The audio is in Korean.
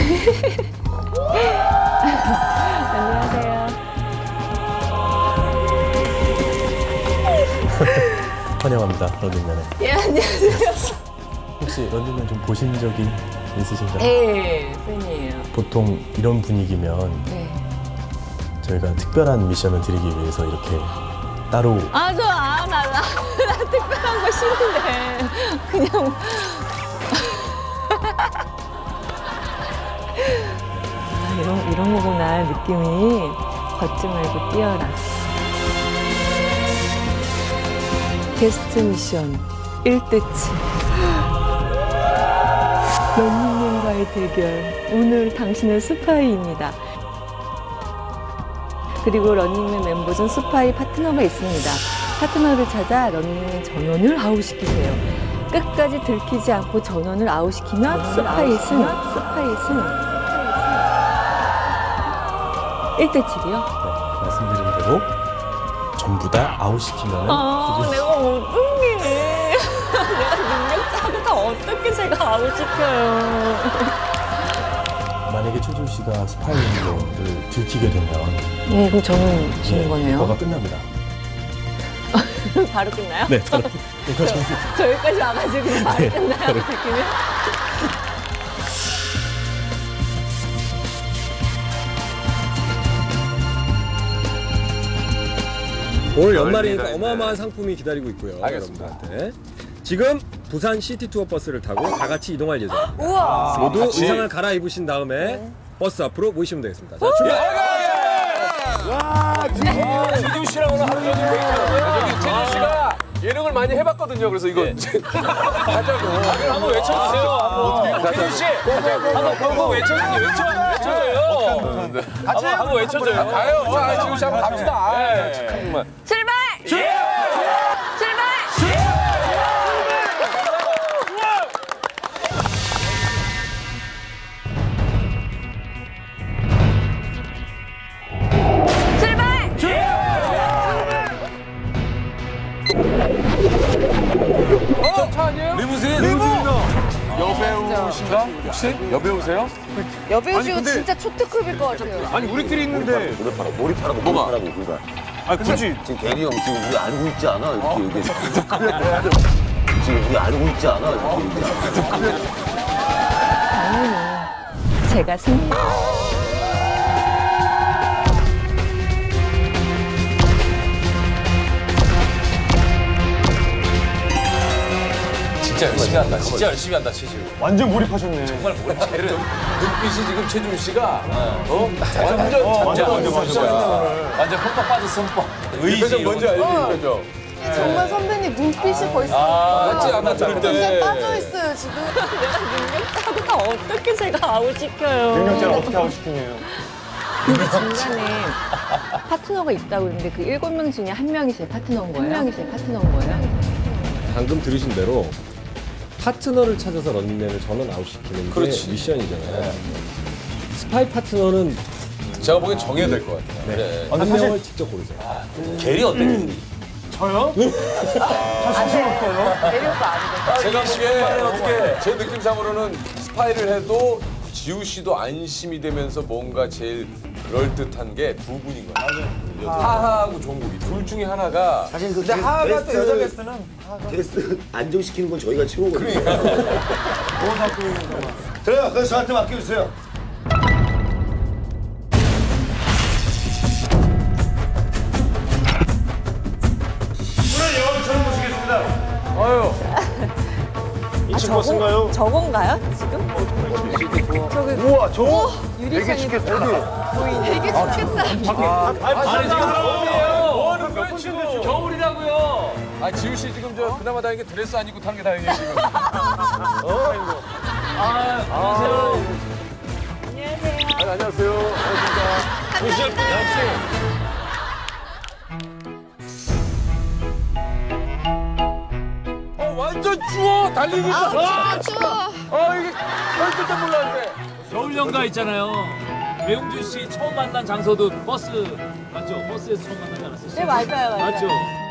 안녕하세요. 환영합니다, 런닝맨에. 예, 안녕하세요. 혹시 런닝맨 좀 보신 적이 있으신가요? 네, 팬이에요. 보통 이런 분위기면 네. 저희가 특별한 미션을 드리기 위해서 이렇게 따로 나 특별한 거 싫은데. 그냥. 이런 거구나, 느낌이. 걷지 말고 뛰어라. 게스트 미션 1대치. 런닝맨과의 대결. 오늘 당신은 스파이입니다. 그리고 런닝맨 멤버 중 스파이 파트너가 있습니다. 파트너를 찾아 런닝맨 전원을 아웃시키세요. 끝까지 들키지 않고 전원을 아웃시키면 스파이 승. 1대7이요? 네, 말씀드린 대로 전부 다 아웃시키면 내가 어떡해. 내가 능력자고 다 어떻게 제가 아웃시켜요. 만약에 최지우 씨가 스파이인 거를 들키게 되면 그럼 저는 지는 거네요. 뭐가 끝납니다. 바로 끝나요? 네, 바로. 저 여기까지 와가지고 그냥 바로 네, 끝나요? 바로. 들키면? 오늘 연말이니까 어마어마한 상품이 기다리고 있고요. 여러분들한테. 지금 부산 시티 투어 버스를 타고 다 같이 이동할 예정입니다. 우와! 모두 의상을 갈아입으신 다음에 버스 앞으로 모이시면 되겠습니다. 자, 출발! 최지우 씨랑 오늘 하루 종일 저기 최지우 씨가 예능을 많이 해봤거든요. 그래서 이거 가자고. 한번 외쳐주세요. 최지우 씨, 한번 외쳐줘요. 같이 한번 외쳐줘요. 가요. 자, 최지우 씨 한번 갑시다. 잠깐만. 출발! 차 아니에요? 리무진? 여배우신가? 혹시? 여배우세요? 여배우시고 진짜 초특급일 것 같아요. 아니 우리끼리 있는데 몰입하라고 그러니까. 아 굳이 지금 대리 형 지금 우리 알고 있지 않아 이렇게 얘기해. 지금 우리 알고 있지 않아 이렇게 얘기해. 당연히 제가 승리. 진짜 열심히 한다. 진짜 열심히 한다, 최지우. 완전 몰입하셨네. 정말 몰입해를 눈빛이 지금 최지우 씨가 완전 흠뻑 빠졌어, 흠뻑. 의지 뭔지 알지? 그죠? 정말 선배님 눈빛이 벌써 맞지? 아까 들을 때. 진짜 빠져있어요 지금. 내가 능력자고 다 어떻게 제가 아웃시켜요. 능력자를 어떻게 하고 싶으네요. 근데 중간에 파트너가 있다고 했는데 그 7명 중에 한 명이 제 파트너인 거예요? 방금 들으신 대로 파트너를 찾아서 런닝맨을 전원 아웃시키는 게 미션이잖아요. 스파이 파트너는 제가 보기엔 정해야 될 것 같아요. 네. 그래. 한 명을 직접 고르세요. 게리 어때, 게리? 저요? 제가 보기엔 어떻게 제 느낌상으로는 스파이를 해도 지우 씨도 안심이 되면서 뭔가 제일 그럴듯한 게 두 분인 거예요. 하하하고 종국이 둘 중에 하나가 사실 근데 하하가 또 여자 게스트는 게스트 안정시키는 건 저희가 최고거든요. 그래요. 그래서 저한테 맡겨주세요. 오늘 여왕처럼 모시겠습니다. 아유 이층 버스인가요? 저건가요? 지금? 우와 저거 유리창이 되게 되게 좋겠다. 아니 지금 겨울이에요. 뭐하는 거야 지금? 겨울이라고요. 아 지우 씨 지금 저 그나마 다행인 게 드레스 안 입고 타는 게 다행이에요 지금. 안녕하세요. 안녕하세요. 안녕하십니까. 지우 씨 역시. 완전 추워 달리기. 추워. 이게 벌써 때 몰랐는데. 겨울연가 있잖아요. 배용준 씨 처음 만난 장소도 버스 맞죠? 버스에서 처음 만나지 않았어요? 네, 맞아요. 맞죠?